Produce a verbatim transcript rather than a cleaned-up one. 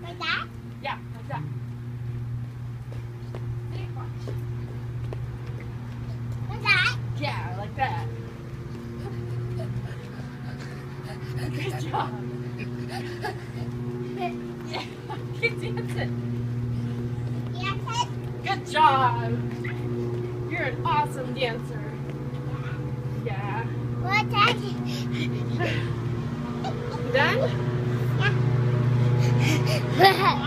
Like that? Yeah, like that. See, watch. Like that? Yeah, like that. Good job. Yeah, keep dancing. Dancing? Good job. You're an awesome dancer. Yeah. What's that? Done? Yeah.